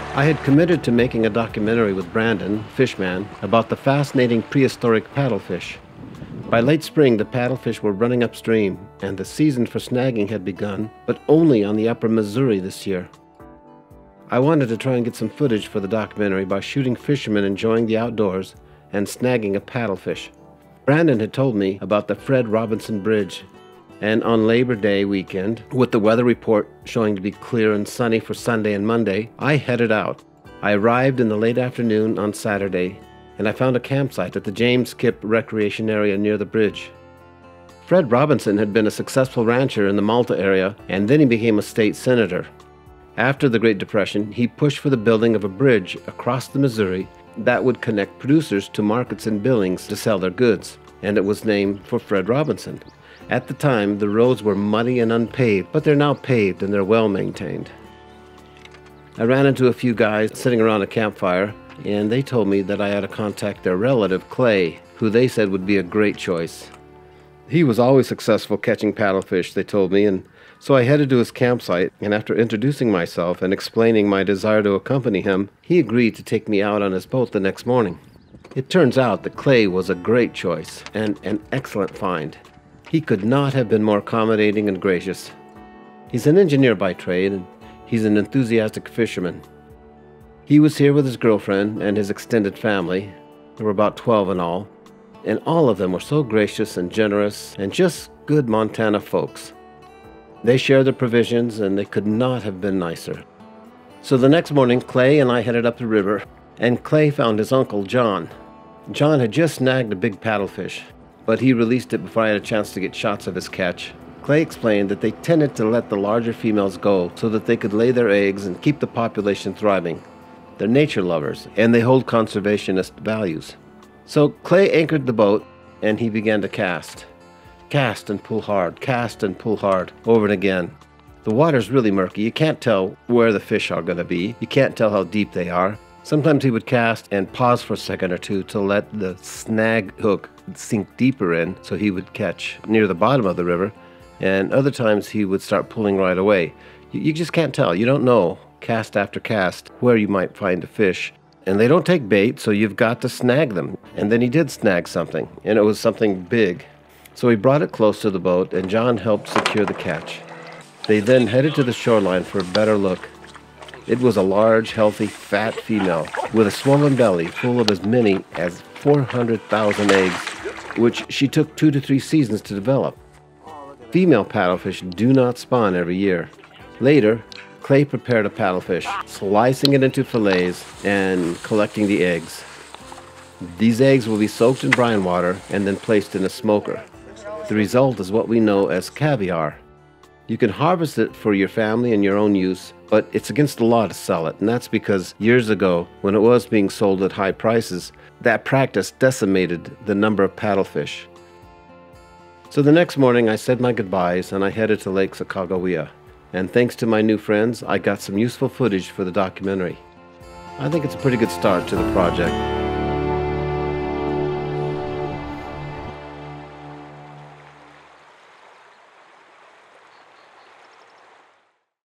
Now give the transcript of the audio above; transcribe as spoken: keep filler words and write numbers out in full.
I had committed to making a documentary with Brandon, Fishman, about the fascinating prehistoric paddlefish. By late spring, the paddlefish were running upstream, and the season for snagging had begun, but only on the upper Missouri this year. I wanted to try and get some footage for the documentary by shooting fishermen enjoying the outdoors and snagging a paddlefish. Brandon had told me about the Fred Robinson Bridge, and on Labor Day weekend, with the weather report showing to be clear and sunny for Sunday and Monday, I headed out. I arrived in the late afternoon on Saturday, and I found a campsite at the James Kipp Recreation Area near the bridge. Fred Robinson had been a successful rancher in the Malta area, and then he became a state senator. After the Great Depression, he pushed for the building of a bridge across the Missouri that would connect producers to markets in Billings to sell their goods, and it was named for Fred Robinson. At the time, the roads were muddy and unpaved, but they're now paved and they're well maintained. I ran into a few guys sitting around a campfire, and they told me that I had to contact their relative, Clay, who they said would be a great choice. He was always successful catching paddlefish, they told me, and so I headed to his campsite, and after introducing myself and explaining my desire to accompany him, he agreed to take me out on his boat the next morning. It turns out that Clay was a great choice and an excellent find. He could not have been more accommodating and gracious. He's an engineer by trade, and he's an enthusiastic fisherman. He was here with his girlfriend and his extended family. There were about twelve in all, and all of them were so gracious and generous and just good Montana folks. They shared their provisions, and they could not have been nicer. So the next morning, Clay and I headed up the river, and Clay found his uncle, John. John had just snagged a big paddlefish, but he released it before I had a chance to get shots of his catch. Clay explained that they tended to let the larger females go so that they could lay their eggs and keep the population thriving. They're nature lovers, and they hold conservationist values. So Clay anchored the boat, and he began to cast. Cast and pull hard, cast and pull hard, over and again. The water's really murky. You can't tell where the fish are going to be. You can't tell how deep they are. Sometimes he would cast and pause for a second or two to let the snag hook sink deeper in so he would catch near the bottom of the river, and other times he would start pulling right away. You, you just can't tell. You don't know, cast after cast, where you might find a fish. And they don't take bait, so you've got to snag them. And then he did snag something, and it was something big. So he brought it close to the boat, and John helped secure the catch. They then headed to the shoreline for a better look. It was a large, healthy, fat female with a swollen belly full of as many as four hundred thousand eggs, which she took two to three seasons to develop. Female paddlefish do not spawn every year. Later, Clay prepared a paddlefish, slicing it into fillets and collecting the eggs. These eggs will be soaked in brine water and then placed in a smoker. The result is what we know as caviar. You can harvest it for your family and your own use, but it's against the law to sell it, and that's because years ago, when it was being sold at high prices, that practice decimated the number of paddlefish. So the next morning I said my goodbyes and I headed to Lake Sacagawea. And thanks to my new friends, I got some useful footage for the documentary. I think it's a pretty good start to the project.